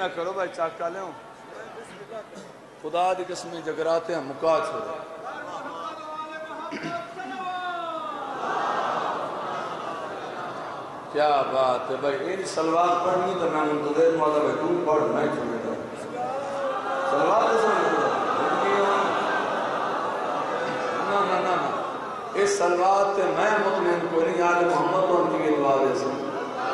نہ کرو بھائی چاکا لے ہوں خدا دی قسمیں جگراتے ہیں مکا چھوڑے کیا بات ہے بھائی یہ سلوات پڑھنی تو میں منتظر مالا بھائی تم پڑھ میں چھوڑے تھا سلوات تو سمجھے نا اس سلوات میں مطمئن کو نہیں آل محمد اور ان کی دعا دے سن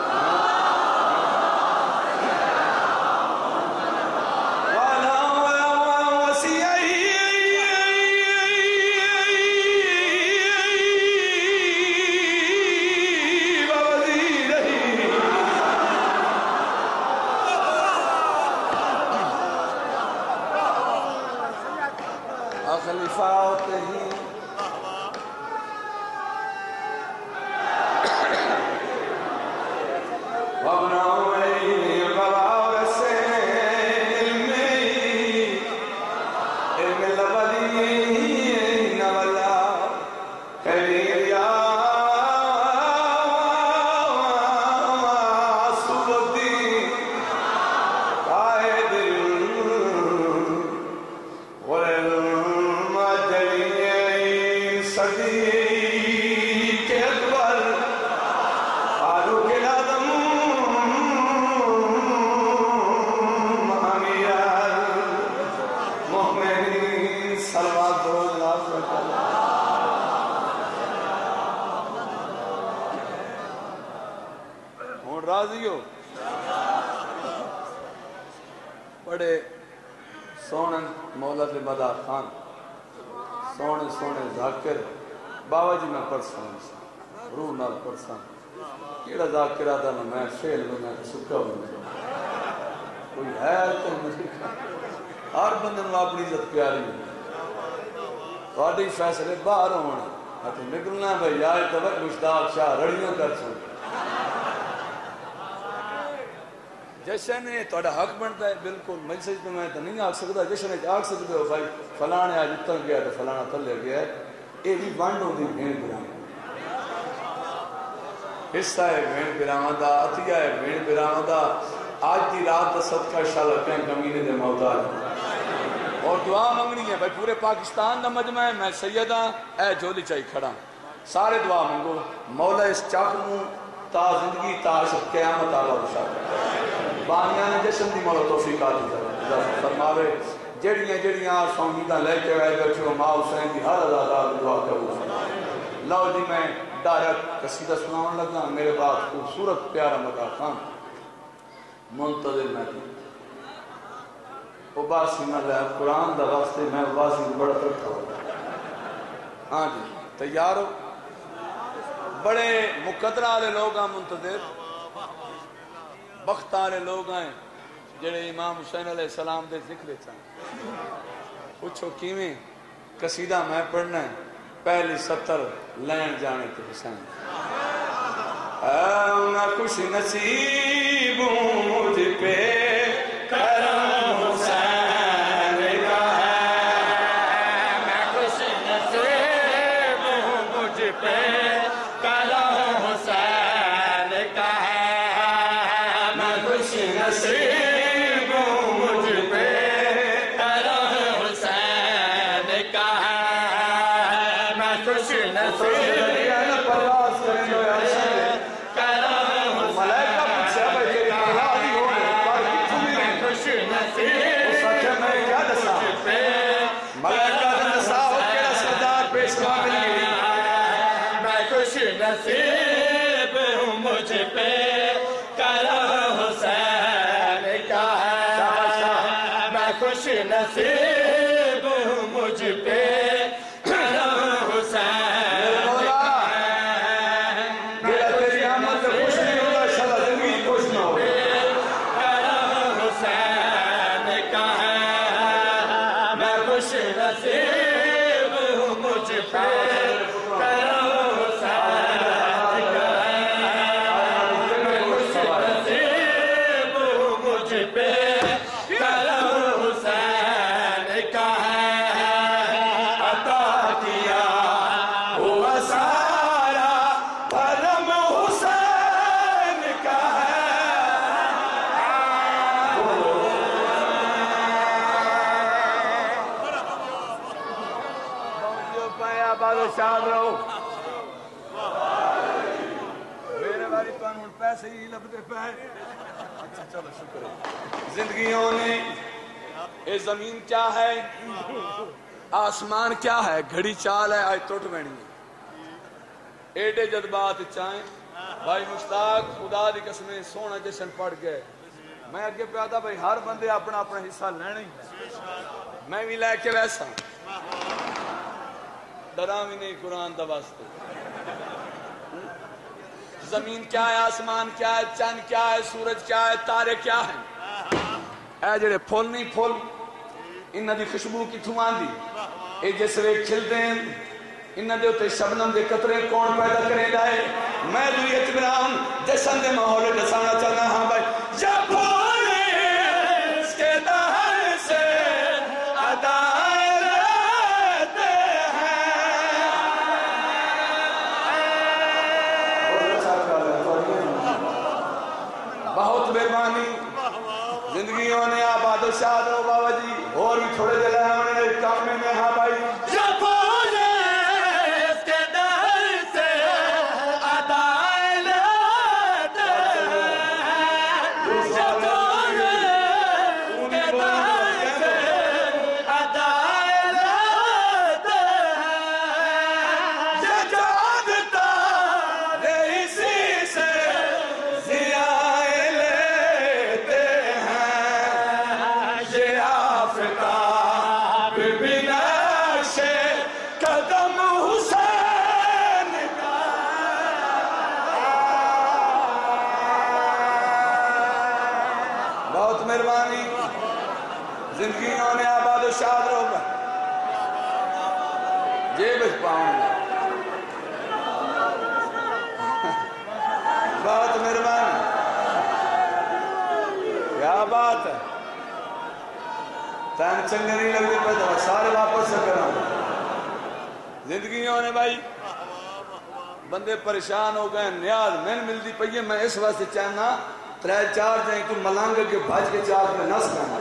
بڑے سونے مولا دے مدار خان سونے سونے ذاکر بابا جی میں پرسان روح نال پرسان کیڑا ذاکر آدھا میں فیل میں سکھا ہوں کوئی ہے تو مجھے ہر بندے میں اپنی عزت پیاری ہے تھوڑی فیصلے باہر ہونے ہاتھ نکلنا بھائی آئے تو وقت مشتاق شاہ رڑیوں کر سکتے جشن ہے توڑا حق بنتا ہے بالکل مجلس تو میں تو نہیں آگ سکتا جشن ہے آگ سکتے ہو بھائی فلانے آج اتر گیا تو فلانا تلے گیا ہے یہ بھی بانڈ ہو دی بھین برامہ حصہ ہے بھین برامہ دا عطیہ ہے بھین برامہ دا آج دی رات دا صدقہ شاءاللہ کہیں کمینے دے محتاج اور دعا منگنی ہے بھائی پورے پاکستان دا مجمع ہے میں سیدہ اے جولی چاہی کھڑا سارے دعا منگو مولا اس چاکموں تا زندگی تا عشق قیامت آلہ رشاہ بانیاں جشن دی مولا توفیق آتی ہے فرماوے جڑیاں سونگیدہ لے کے آئے بیٹھے ماں حسین دی ہر ازادہ دعا کرو لو جی میں ڈائریکٹ قصیدہ سناؤں لگا میرے بعد خوبصورت پیارا مدار خان منتظر میں تھی عباسی میں لے قرآن دا واسطے میں عباسی بڑا رکھا ہوں ہاں جی تیار ہو بڑے مقدرہ آلے لوگ ہیں منتظر بخت آلے لوگ ہیں جڑے امام حسین علیہ السلام دے ذکر چاہیں پوچھو کیویں قصیدہ میں پڑھنا ہے پہلی سطر لین جانے کے حسین میں خوش نصیب ہوں مجھ پہ کرم حسین کا ہے میں خوش نصیب ہوں مجھ پہ کرم حسین کا ہے میں خوش نصیب ہوں مجھ پہ کرم حسین کا ہے میں خوش نصیب نصیب ہوں مجھ پہ کرم حسین کا ہے میں خوش نصیب ہوں مجھ پہ کرم حسین کا ہے میرا تیری آمد سے خوش نہیں ہوگا شاید زندگی خوش نہ ہو کرم حسین کا ہے میں خوش نصیب ہوں مجھ پہ Oh شاد رہو میرے باری تو ان پیسے ہی لبتے پہ اچھا چلو شکر ہے زندگیوں نے اے زمین کیا ہے آسمان کیا ہے گھڑی چال ہے آج ٹوٹ بینی ہے ایڈے جذبات چاہیں بھائی مشتاق خدا دی قسمیں سونا جشن پڑ گئے میں اگے پہ آتا بھائی ہر بندے اپنا اپنا حصہ لینا ہی میں بھی لے کے ویسا ڈرا بھی نہیں قرآن دا واسطے زمین کیا ہے آسمان کیا ہے چاند کیا ہے سورج کیا ہے تارے کیا ہیں اے جڑے پھول نہیں پھول انہاں دی خوشبو کتھوں آندی اے جس ویک کھلتے ہیں انہاں دے اوتے شبنم دے قطرے کون پیدا کرے دائے میں دوریت برام جشن دے ماحول دسانا چاہنا ہاں بھائی یا پھولے اس کے دہر سے ادائے لیتے ہیں بہت مہربانی زندگیوں نے آباد و شاد ہو بابا جی اور بھی تھوڑے دلے ہمیں کام میں ہاں بھائی یا پھولے اس کے دہر سے ادائے لیتے ہیں یا پھولے اس کے دہر سے ادائے لیتے ہیں یا جانتا رے اسی سے ضیائے لیتے ہیں یہ آفتاب بنا سے قدم حسین کا بہت مہربانی زندگیوں نے آباد و شاد رہو گا جیبش پاؤں گا بہت مہربانی کیا بات ہے تین چنگے نہیں لگتے پہ سارے واپس سے کرنا زندگیوں نے بھائی بندے پریشان ہو گئے نیاز میں ملتی پئی ہے میں اس واسطے چاہنا ترے چار جائیں تو ملانگ کے بھاج کے چار میں نس کرنا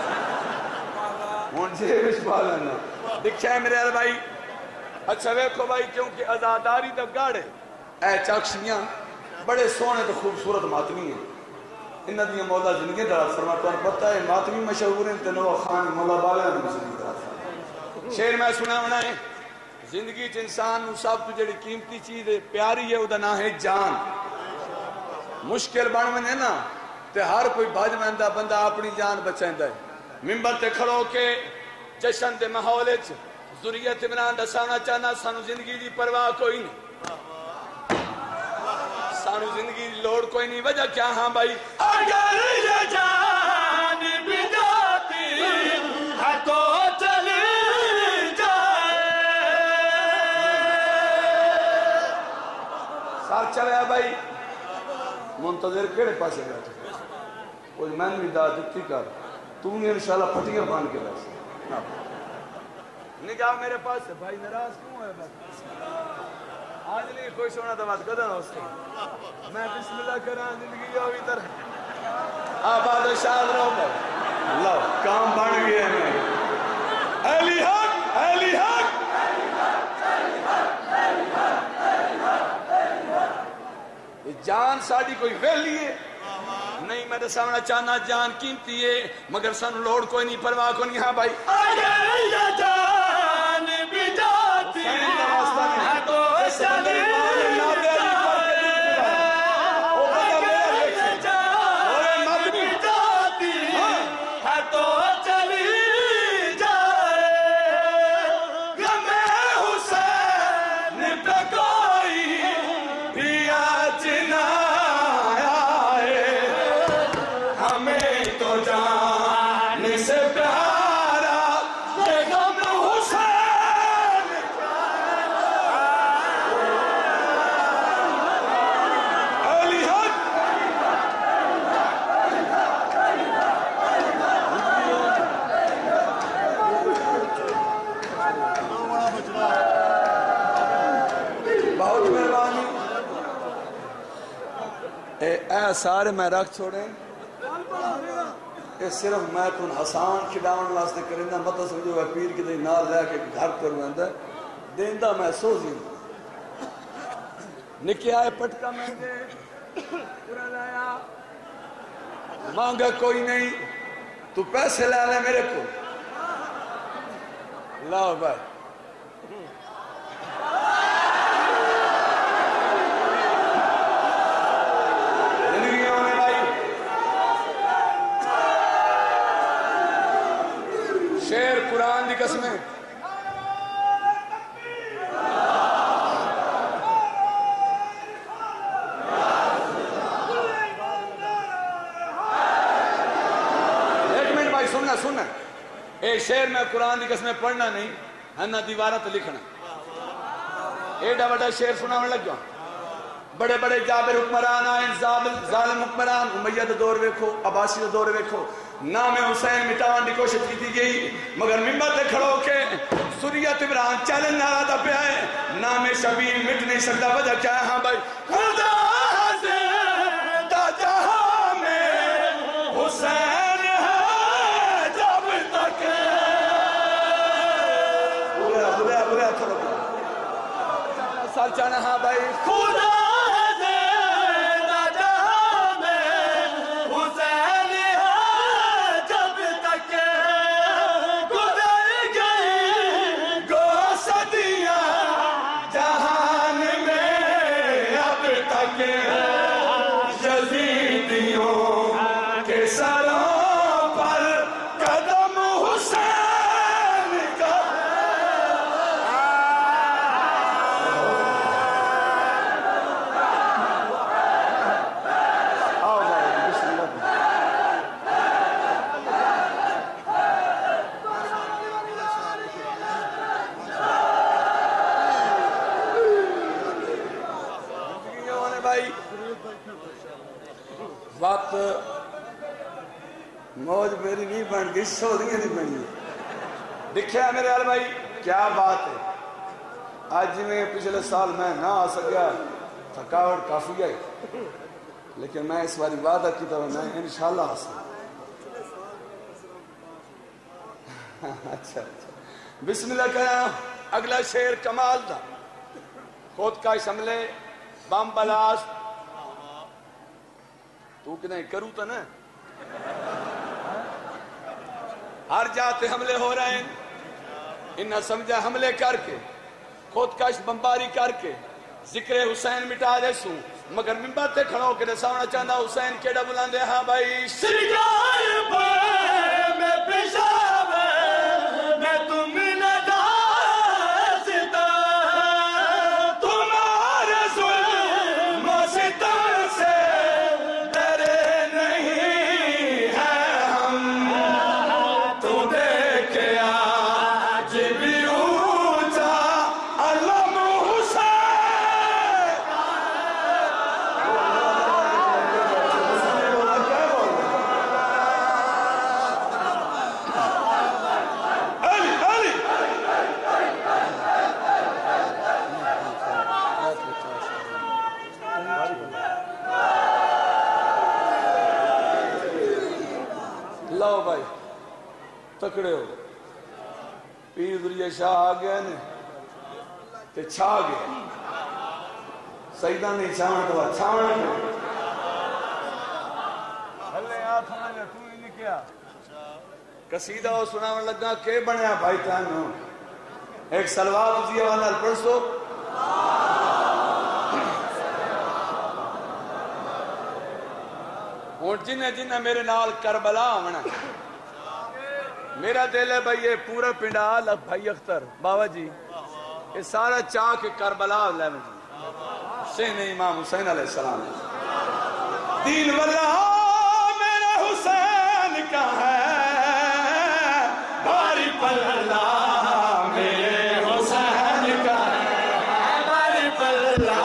ہون جیبش پا لینا دکھا ہے میرے یار بھائی اچھا ویکھو بھائی کیونکہ ازاداری تب گاڑے اے چاکشیاں بڑے سونے تو خوبصورت ماتمی ہیں انہاں دیاں مولا زندگی دراز فرما تو پتہ ہے ماتمی مشہور ہیں تنوع خان مولا بالا نے زندگی دراز شعر میں سنا ہونا ہے زندگی چ انسان نو سب تو جڑی قیمتی چیز ہے پیاری ہے او دا نام ہے جان مشکل بن میں نا تے ہر کوئی بھج ویندا بندہ اپنی جان بچیندا ہے منبر تے کھڑو کے جشن دے ماحول وچ ذریت عمران دسانا چاہنا سانو زندگی دی پرواہ کوئی نہیں سانو زندگی دی لوڑ کوئی نہیں وجہ کیا ہاں بھائی اگر یہ جان بھی جاتی ہے تو چلی جائے ساتھ چلے بھائی منتظر کیڑے پاسے بیٹھے کوئی میں بھی دا دکتی کر تو نے انشاءاللہ پھٹیاں بان کے بیٹھے نگاہ میرے پاس ہے بھائی نراز کیوں ہے آج نہیں خوش ہونا تو بات قدر ہو سکتا میں بسم اللہ کران زندگی جو بھی تر آباد و شاد رہو پر لو کام بڑھ گئے ہیں اہلی حق اہلی حق جان ساڑی کوئی ویلی ہے نہیں میں دسانا چاہنا جان قیمتی ہے مگر سن لوڑ کوئی نہیں پرواہ کو نہیں ہاں بھائی اگر یہ جان بھی جاتی ہے تو چلی سارے میں رکھ چھوڑیں یہ صرف میں تن حسان کھڑاؤن واسطے کرنا مطلب سمجھو ہے پیر کی دے نال لے کے گھر کر ویندا دیندہ میں سوزی نکیا ہے پٹکا میں دے پورا لایا مانگا کوئی نہیں تو پیسے لے لے میرے کو لاؤ بھائی زندگیوں میں بھائی شیر قرآن دی قسمیں سننا اے شیر میں قرآن دی قسمیں پڑھنا نہیں ہنہ دیوارہ تو لکھنا ایڈا بڑا شیر سنا میں لگ گیا بڑے بڑے جابر حکمران آئین ظالم حکمران امیہ دور ویکھو عباسی دور ویکھو نام حسین مٹاوان دی کوشش کی تھی گئی مگر ممبر تے کھڑو کے سوریت عمران چیلنج نارا دا پہ آئے نام شبیر مٹ نہیں سکتا وجہ کیا ہے ہاں بھائی خدا زندہ جہاں میں حسین سال چانا ہاں بھائی خدا زندہ جہاں میں حسین ہے جب تک گزر گئی گو صدیاں جہان میں اب تک یزیدیوں کے سروں پر قدم حسین کا وقت موج میری نہیں بن گئی سولیاں نہیں بنی دکھیا میرے حال بھائی کیا بات ہے آج میں پچھلے سال میں نہ آ سکیا تھکاوٹ کافی ہے لیکن میں اس باری وعدہ کی طرح میں انشاءاللہ آ سکتا اچھا بسم اللہ کرنا اگلا شیر کمال تھا خود کا حملے بم بلاس تو کہ نہیں کروں تو نا ہر جاتے حملے ہو رہے ہیں انہا سمجھا حملے کر کے خودکش بمباری کر کے ذکر حسین مٹا دے سوں مگر ممبر تے کھڑو کے سامنا چاہتا حسین کیڑا بلان دے ہاں بھائی سرگار پہ میں پیشاوے میں تم نداستا تمہارے ظلم و ستم سے لاؤ بھائی تکڑے ہو پیر ذریعہ شاہ آگیا نے تے چھا گیا سیدہ نہیں چھاونا تو بات چھاونا کیوں ہلے آتھ ہونے تو ہی نہیں کیا قصیدہ ہو سناون لگا کہ بنیا بھائی تانو ایک سلوات اسی والا پڑھ سو اور جنہ میرے نال کربلا آمنا میرا دل ہے بھائی یہ پورا پنڈال بھائی اختر بابا جی یہ سارا چاہ کے کربلا لے میں حسین امام حسین علیہ السلام دین واللہ میرا حسین کا ہے باری پلہ میرے حسین کا ہے باری پلہ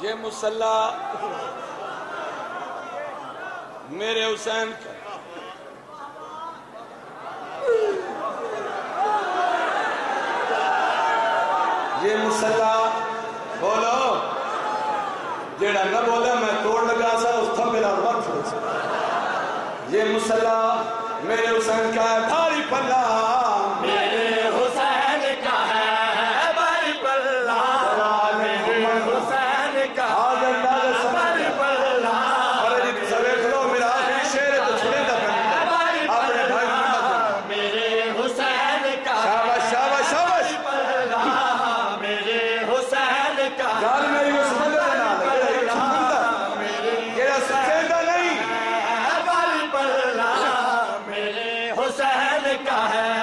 یہ مصلی میرے حسین کا یہ مصلی بولو جیڑا نہ بولا میں توڑ لگا سا اس تھا میرا وقت چھوڑ سا یہ مصلی میرے حسین کا ہے بھاری پلہ میرے حسین کا ہے بھاری پلہ میرے حسین کا ہے بھاری پلہ ارے جی سویکھ لو میرا آخری شعر ہے تو چھوڑے دا بھاری پلہ میرے حسین کا ہے شاباش شاباش پلہ میرے حسین کا ہے گال میری وہ سمجھ لینا یہ سکھیندہ نہیں بھاری پلہ میرے حسین کا ہے